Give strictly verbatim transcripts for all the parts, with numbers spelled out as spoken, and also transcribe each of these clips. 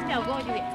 百五十円。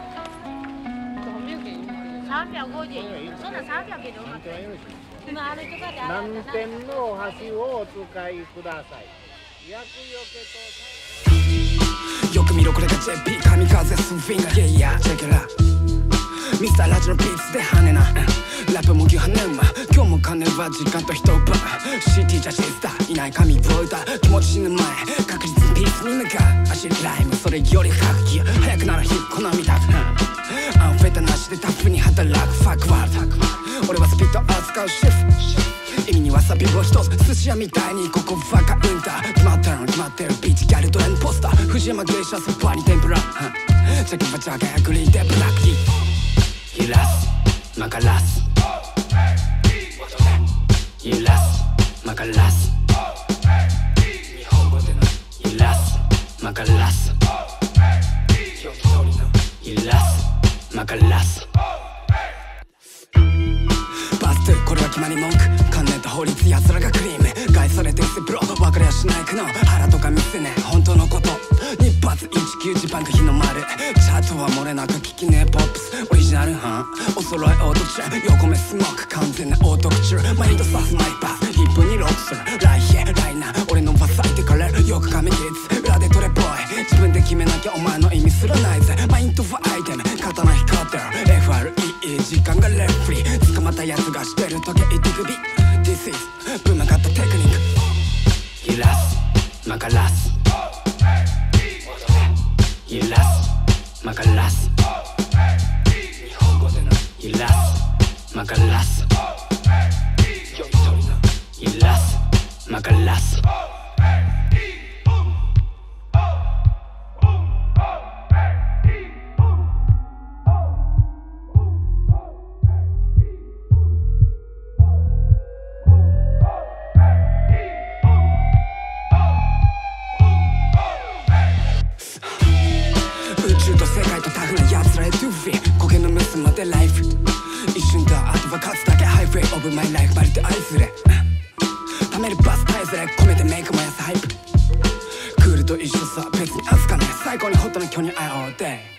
三百五十円。そんな三百円でよかった。今あれとかで洗南ったな。 天のお箸をお使いください。厄除けと。 よく見ろこれが ジェーピー 神風スフィンガー Yeah yeah check it out ミスターラジオのビーツで跳ねなラップも牛跳ねんま今日も金は時間と人を奪う シーティー じゃシスターいない神を歌う気持ち死ぬ前確実にピースに向かう走るライムそれより深く気早くなる日好みだアンフェタなしでタフに働くファックワールド俺はスピード扱うシフト意味にわさびを一つ寿司屋みたいにここバカうんだ決まってる決まってるビーチギャルドレンポスター藤山芸者スーパーに天ぷらジャケバジャケグリーンでブラック揺らすマカラス揺らすマカラス日本語での揺らすマカラス揺らすマカラスバストゥこれは決まり文句観念と法律奴らがクリーム害されてスプロ分かりゃしない苦悩腹とか見せねえ本当のこと日発いちきゅうジパンク日の丸チャートは漏れなく聞きねえポップスオリジナルはお揃いオートチェー横目スモーク完全なオートクチューマインドサスマイパスヒップにロックするライヘライナー俺のバサイてかれるよく髪キッズ裏でトレボーイ自分で決めなきゃお前の意味すらないぜマインドはアイテム刀光ってる エフアールイー 時間がレフリー捕まったやつがしてる時計手首 This is ぶん曲がったテクニック揺らすマカラス揺らすマカラス日本語での揺らすマカラス揺らすマカラス世界とタフな奴らへ to feel 苔の結までライフ一瞬だあとは勝つだけハイウェイオブマイライフまるで愛すれ貯めるバス絶えずれ込めてメイク燃やすハイプクールと一緒さ別に預かね最高にホットな巨乳 I all day